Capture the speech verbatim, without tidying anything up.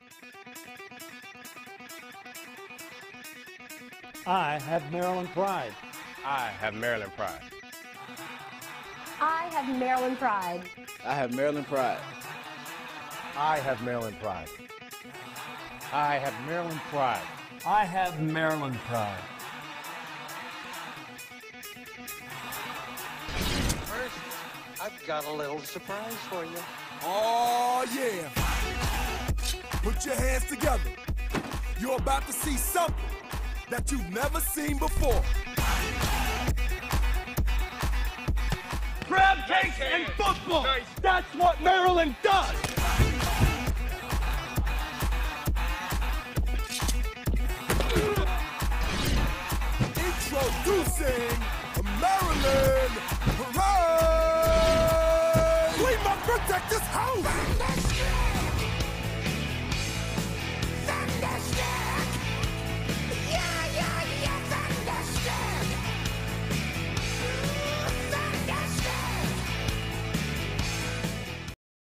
I have Maryland pride. I have Maryland pride. I have Maryland pride. I have Maryland pride. I have Maryland pride. I have Maryland pride. I have Maryland pride. First, I've got a little surprise for you. Oh, yeah. Put your hands together. You're about to see something that you've never seen before. Crab cakes and football. That's what Maryland does. Introducing Maryland Pride. We must protect this house.